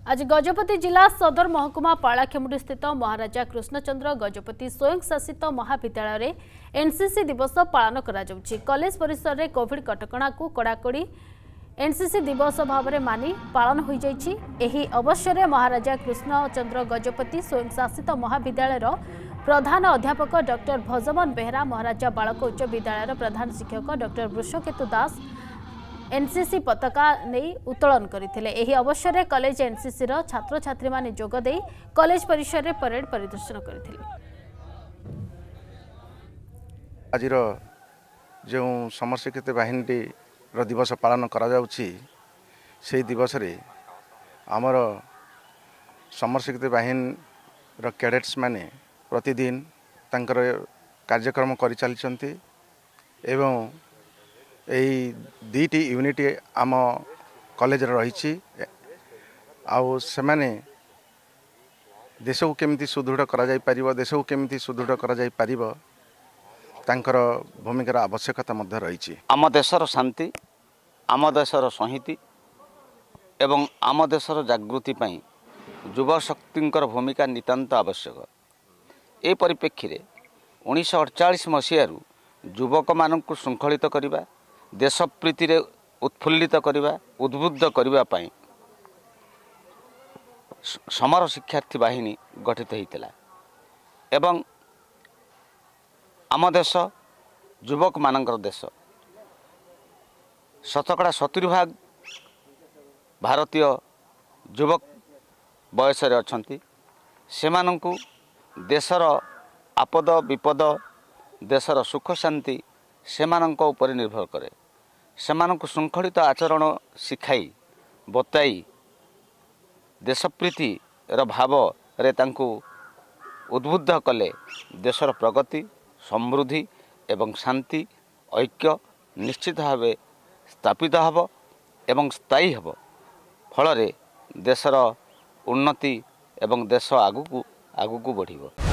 आज गजपति जिला सदर महकुमा पालाखेमुंडी स्थित महाराजा कृष्णचंद्र गजपति स्वयं शासित महाविद्यालय रे एनसीसी दिवस पालन करा जाउछि। कॉलेज परिसर रे कोविड कटकणा को कड़ाकड़ी एनसीसी दिवस भाव में मानि पालन हो जाइछि। एही अवसर में महाराजा कृष्णचंद्र गजपति स्वयं शासित महाविद्यालय प्रधान अध्यापक डॉक्टर भजमन बेहरा, महाराजा बालक उच्च विद्यालय प्रधान शिक्षक डॉक्टर वृषकेतु दास एनसीसी पताका नहीं उत्तोलन करथिले। एही अवसर में कॉलेज एनसीसी रो छात्र छात्री माने जोग देई कॉलेज परिसर रे परेड परिदर्शन करथिले। आज जो समर शिक्षित बाहिनी रो दिवस पालन करा जाउछि से दिवस रे आमर समर शिक्षित बाहिनी रो कैडेट्स माने प्रतिदिन तांकर कार्यक्रम करि चलछंती एवं यही दुईटी यूनिट आम कॉलेज रही आने देश को केमिति सुदृढ़ करा जाई परिबो, देश को केमिति सुदृढ़ करा जाई परिबो तांकर भूमिकार आवश्यकता मध्य रही। आम देशर शांति, आम देशर संहिति एवं आम देशर जागृति पई युवा शक्तिंकर भूमिका नितांत आवश्यक। ए परिप्रेक्षी रे 1948 मसीह युवक मानक श्रृंखलित करबा, देश प्रीति रे उत्फुल्लित करबा, उद्बुद्ध करबा पई समर शिक्षार्थी बाहिनी गठित होइतिला एवं आम देश युवक मानकर देश। शतकड़ा 70% भारतीय युवक बयस रे अछंती। सेमानंकु देशर आपद विपद, देशर सुख शांति सेमानंक ऊपर निर्भर करे। सेमानंकु श्रृंखलित आचरण शिखाई बताई देशप्रीति र भाव रे तांकु उद्बुद्ध कले देशर प्रगति, समृद्धि एवं शांति ऐक्य निश्चित भाव स्थापित हब एवं स्थायी हब। फल रे देशर उन्नति एवं देश आगुकू बढ़िबो।